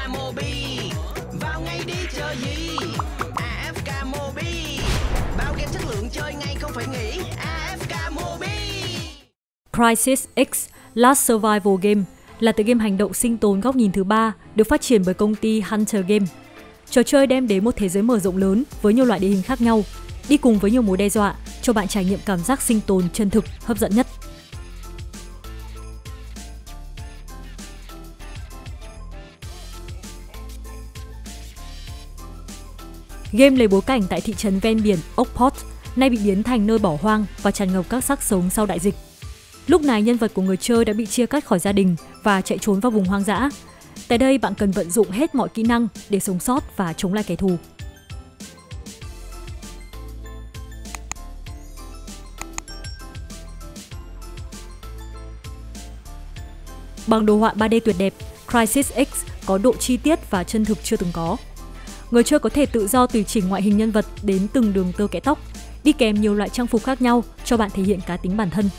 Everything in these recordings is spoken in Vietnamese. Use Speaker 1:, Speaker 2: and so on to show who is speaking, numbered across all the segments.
Speaker 1: Mobi. Vào ngay đi chờ gì? AFK Mobi. Bao game chất lượng chơi ngay không phải nghĩ. AFK Mobi.
Speaker 2: Crysis X Last Survival Game là tựa game hành động sinh tồn góc nhìn thứ ba được phát triển bởi công ty Hunter Game. Trò chơi đem đến một thế giới mở rộng lớn với nhiều loại địa hình khác nhau, đi cùng với nhiều mối đe dọa, cho bạn trải nghiệm cảm giác sinh tồn chân thực hấp dẫn nhất. Game lấy bối cảnh tại thị trấn ven biển Oakport, nay bị biến thành nơi bỏ hoang và tràn ngập các xác sống sau đại dịch. Lúc này nhân vật của người chơi đã bị chia cắt khỏi gia đình và chạy trốn vào vùng hoang dã. Tại đây bạn cần vận dụng hết mọi kỹ năng để sống sót và chống lại kẻ thù. Bằng đồ họa 3D tuyệt đẹp, Crysis X có độ chi tiết và chân thực chưa từng có. Người chơi có thể tự do tùy chỉnh ngoại hình nhân vật đến từng đường tơ kẽ tóc, đi kèm nhiều loại trang phục khác nhau cho bạn thể hiện cá tính bản thân.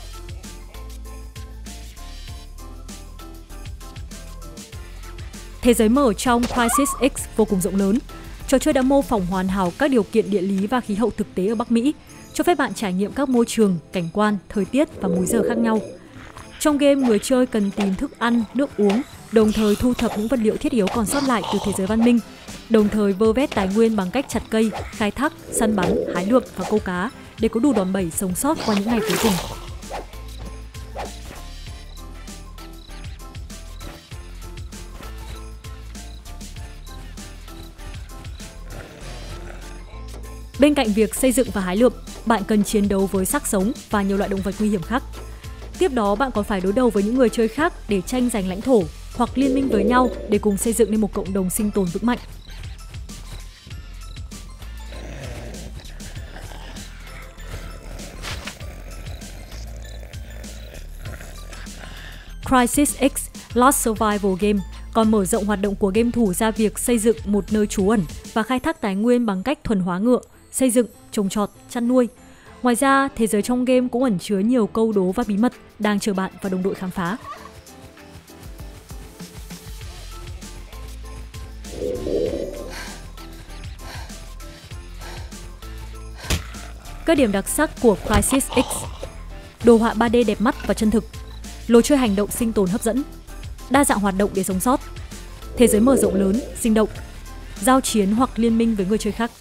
Speaker 2: Thế giới mở trong Crysis X vô cùng rộng lớn. Trò chơi đã mô phỏng hoàn hảo các điều kiện địa lý và khí hậu thực tế ở Bắc Mỹ, cho phép bạn trải nghiệm các môi trường, cảnh quan, thời tiết và múi giờ khác nhau. Trong game, người chơi cần tìm thức ăn, nước uống, đồng thời thu thập những vật liệu thiết yếu còn sót lại từ thế giới văn minh, đồng thời vơ vét tài nguyên bằng cách chặt cây, khai thác, săn bắn, hái lượm và câu cá để có đủ đòn bẩy sống sót qua những ngày cuối cùng. Bên cạnh việc xây dựng và hái lượm, bạn cần chiến đấu với xác sống và nhiều loại động vật nguy hiểm khác. Tiếp đó, bạn còn phải đối đầu với những người chơi khác để tranh giành lãnh thổ hoặc liên minh với nhau để cùng xây dựng nên một cộng đồng sinh tồn vững mạnh. Crysis X Last Survival Game còn mở rộng hoạt động của game thủ ra việc xây dựng một nơi trú ẩn và khai thác tài nguyên bằng cách thuần hóa ngựa, xây dựng, trồng trọt, chăn nuôi. Ngoài ra, thế giới trong game cũng ẩn chứa nhiều câu đố và bí mật đang chờ bạn và đồng đội khám phá. Các điểm đặc sắc của Crysis X: đồ họa 3D đẹp mắt và chân thực, lối chơi hành động sinh tồn hấp dẫn, đa dạng hoạt động để sống sót, thế giới mở rộng lớn, sinh động, giao chiến hoặc liên minh với người chơi khác.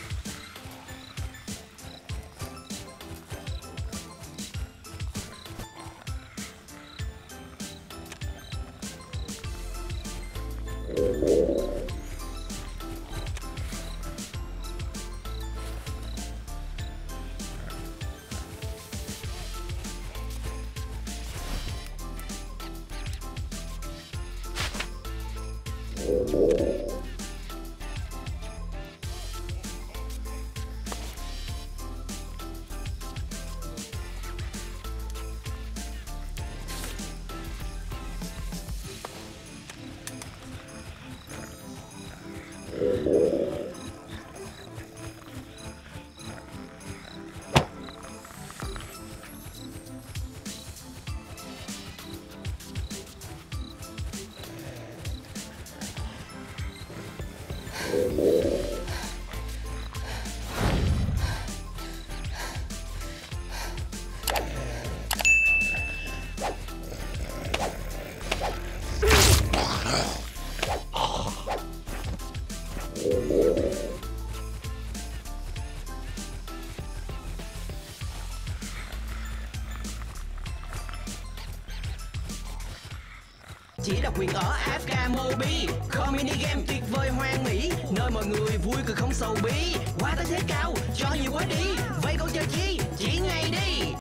Speaker 1: Chỉ độc quyền ở AFK Mobi, không mini game tuyệt vời hoang mỹ, nơi mọi người vui cười không sầu bí, quá tới thế cao cho nhiều quá đi, vậy còn chờ chi, chỉ ngay đi.